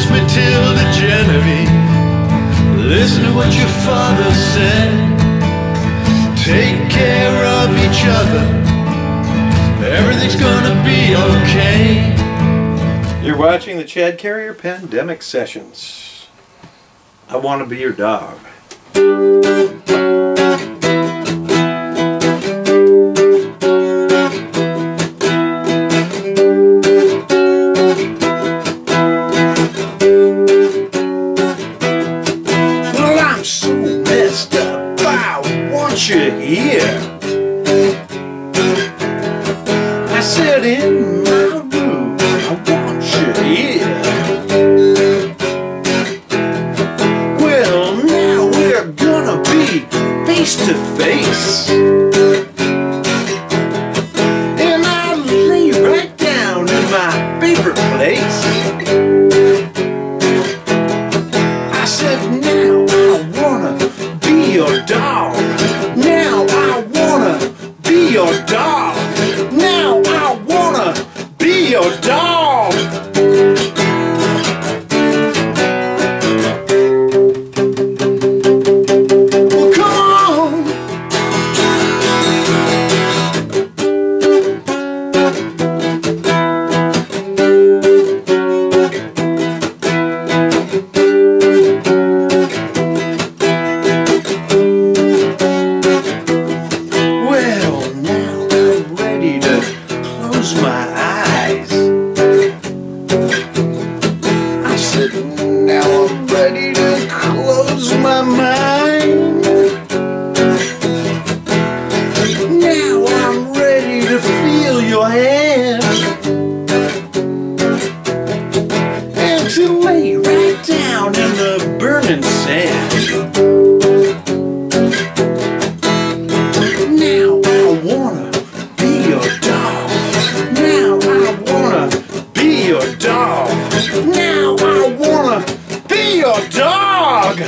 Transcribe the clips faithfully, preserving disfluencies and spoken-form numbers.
Nicholas, Matilda, Genevieve, listen to what your father said. Take care of each other, everything's gonna be okay. You're watching the Chad Carrier Pandemic Sessions. I want to be your dog. Well, I'm so messed up, I want you here. I said in my room, I want you here. Well, now we're gonna be face to face, and I'll lay right down in my favorite place. I said now I wanna be your dog. Now I wanna be your dog. Now I wanna be your dog. Well, come on. Well, now I'm ready to close my eyes. I said, now I'm ready to close my mind. Now I'm ready to feel your hand and to lay right down in the burning sand. Now I wanna be your dog. Now I wanna be your dog. Now I wanna be your dog.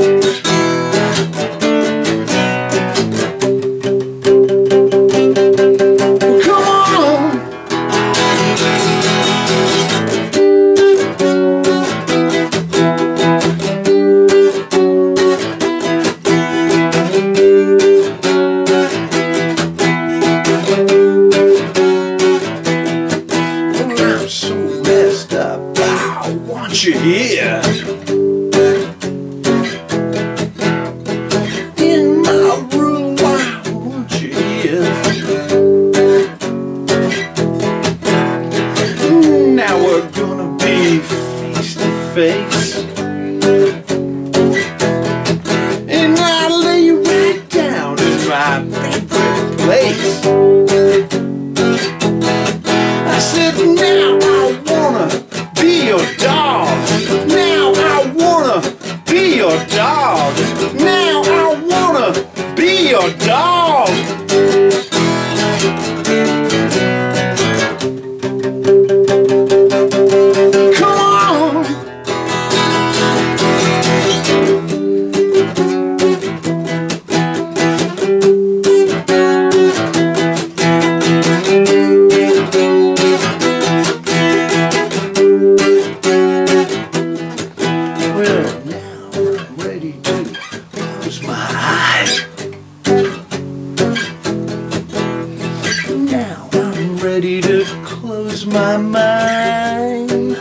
Well, come on. Well, I'm so messed up, I want you here. In my room, I want you here. Now we're gonna be face to face, and I'll lay you right down in my favorite place. I said now I wanna be your dog. Now I wanna be your dog. Now I wanna be your dog. Come on. Well, now I'm ready to close my eyes. Now I'm ready to close my mind.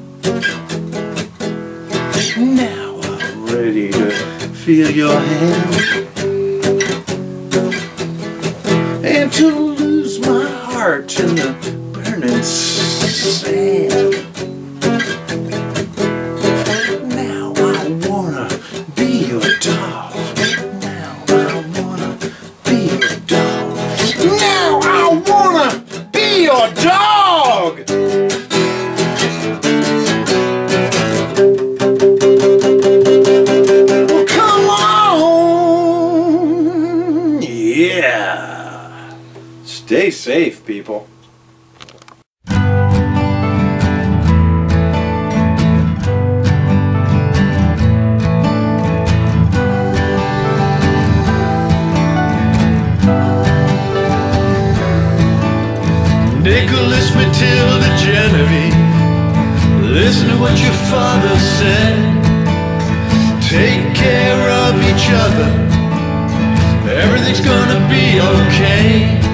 Now I'm ready to feel your hand and to lose my heart in the burning sand. Now I wanna be your dog. Now I wanna be your dog. Now I wanna be your dog. Well, come on. Yeah. Stay safe, people. Nicholas, Matilda, Genevieve, listen to what your father said. Take care of each other, everything's gonna be okay.